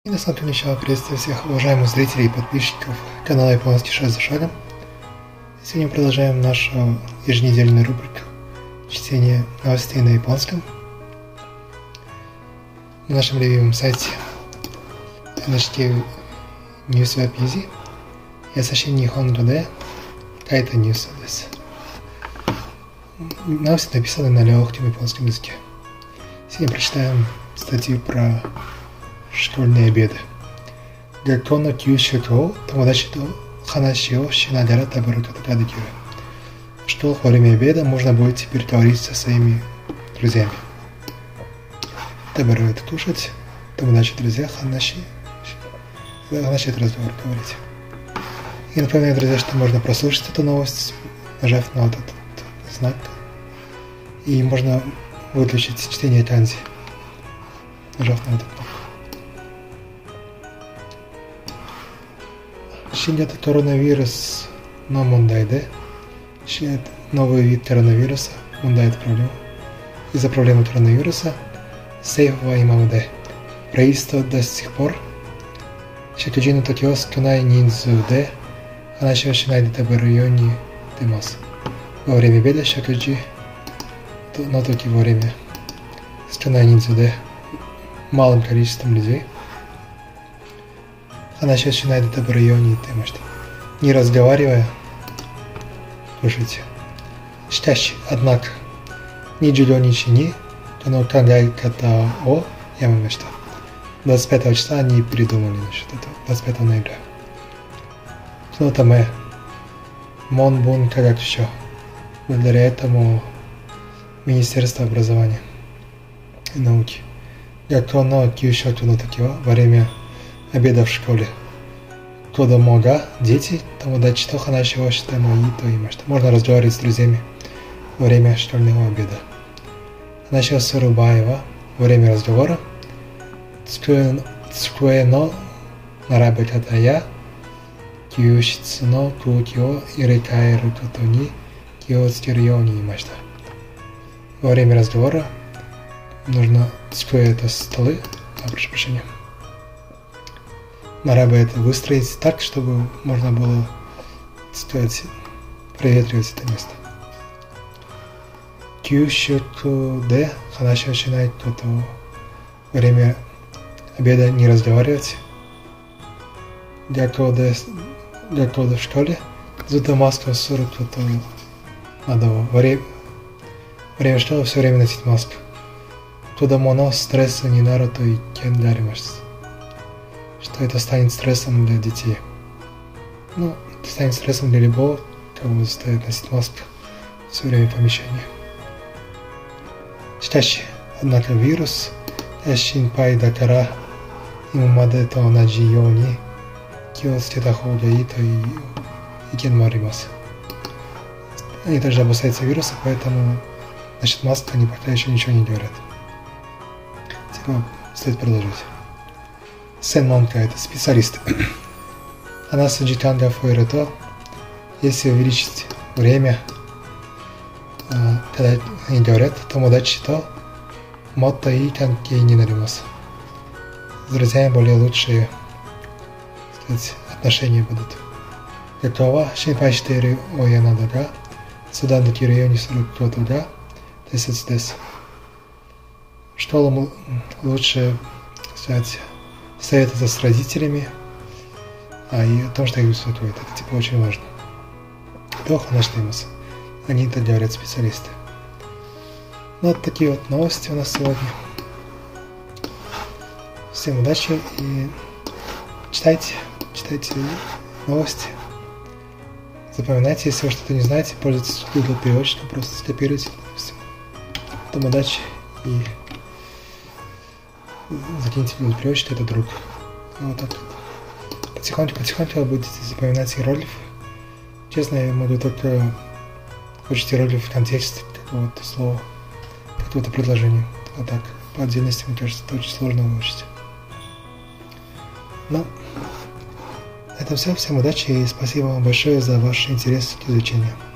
И на самом начала приветствую всех уважаемых зрителей и подписчиков канала Японский шаг за шагом. Сегодня мы продолжаем нашу еженедельную рубрику чтения новостей на японском на нашем любимом сайте NHK Newsweb Easy. Ясаши Нихонго де Кайта Ньюс дес. Новости написаны на легком японском языке. Сегодня прочитаем статью про школьные обеды. 学校の給食を友達と話をしながら食べることができる. Что во время обеда можно будет теперь говорить со своими друзьями. Табару это кушать, томодачи друзья, ханаши это разговор говорить. И напоминаю, друзья, что можно прослушать эту новость, нажав на вот этот знак. И можно выключить чтение канзи, нажав на этот кнопку. 新型コロナウイルスの問題で новый вид коронавируса, 問題 это проблема. Из-за проблемы коронавируса 政府は今までправительство до сих пор 食事の時は少ない人数で話をしないで食べるようにしています. Во время обеда 食事の時во время 少ない人数で малым количеством людей話をしないで食べるように言っていました. Не разговаривая, кушайте. しかし、однако, 25日にこの考え方をやめました. 25 числа они придумали насчет этого, 25 ноября. そのため、文部科学省, благодаря этому Министерство образования и науки, 学校の給食の時はво время обеда в школе. 子供が дети 友達と話をしてもいいと言いました. Можно разговаривать с друзьями во время школьного обеда. 話をする場合は во время разговора 机の並べ方や教室の空気を入れ替えることに気をつけるように言いました. Во время разговора нужно 机 это столы, прошу прощения. Надо это выстроить так, чтобы можно было, так сказать, проветривать это место. 給食で話をしないこと во время обеда не разговаривать. 学校でв школе ずっとマスクをすることнадо. Во время школы все время носить маску. 子供のストレスになると意見でありました. Что это станет стрессом для детей. Ну, это станет стрессом для любого, кого заставит носить маску все время в помещении. しかし、однако вирус 心配だから今までと同じように気をつけた方がいいという意見もあります. Они также опасаются вируса, поэтому насчет маски они пока еще ничего не говорят. Теперь стоит продолжить. 専門家 это специалисты. Анаса Джитанга Фуэрето, если увеличить время, когда они говорят, томодачи то мотто и канкей не наримас. С друзьями более лучшие, сказать, отношения будут. Какова шинпай шитэру оянада га судан декиру йоу ни суру кото га тесэцу десу. Что лучше, сказать, советоваться с родителями, и о том, что их беспокоит. Это типа очень важно. Плохо наштымас. Они это говорят специалисты. Ну вот такие вот новости у нас сегодня. Всем удачи и читайте новости. Запоминайте, если вы что-то не знаете, пользуйтесь Google переводчиком, просто скопируйте. Потом удачи и закиньте Google переводчик, это друг. Вот так вот. Потихоньку вы будете запоминать иероглифы. Честно, я могу только учить иероглифы в контексте какого-то слова, какого-то предложения. А так, по отдельности, мне кажется, это очень сложно выучить. Но на этом все. Всем удачи и спасибо вам большое за ваш интерес к изучению.